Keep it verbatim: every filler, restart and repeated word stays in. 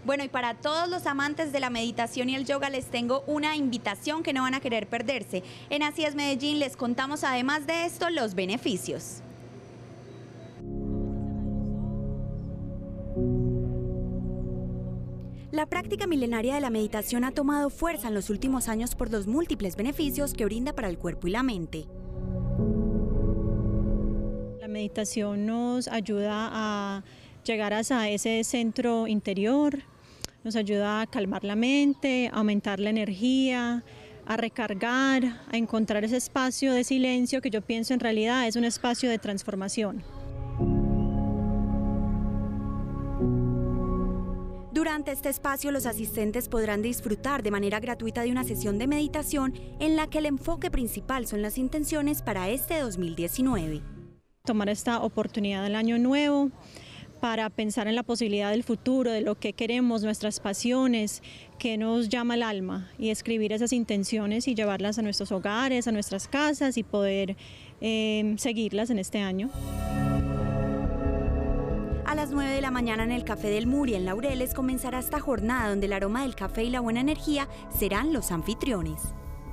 Bueno, y para todos los amantes de la meditación y el yoga les tengo una invitación que no van a querer perderse. En Así es Medellín les contamos además de esto los beneficios. La práctica milenaria de la meditación ha tomado fuerza en los últimos años por los múltiples beneficios que brinda para el cuerpo y la mente. La meditación nos ayuda a llegar hasta ese centro interior, nos ayuda a calmar la mente, a aumentar la energía, a recargar, a encontrar ese espacio de silencio que yo pienso en realidad es un espacio de transformación. Durante este espacio, los asistentes podrán disfrutar de manera gratuita de una sesión de meditación en la que el enfoque principal son las intenciones para este dos mil diecinueve. Tomar esta oportunidad del año nuevo para pensar en la posibilidad del futuro, de lo que queremos, nuestras pasiones, que nos llama el alma, y escribir esas intenciones y llevarlas a nuestros hogares, a nuestras casas y poder eh, seguirlas en este año. A las nueve de la mañana en el Café del Muri en Laureles comenzará esta jornada donde el aroma del café y la buena energía serán los anfitriones.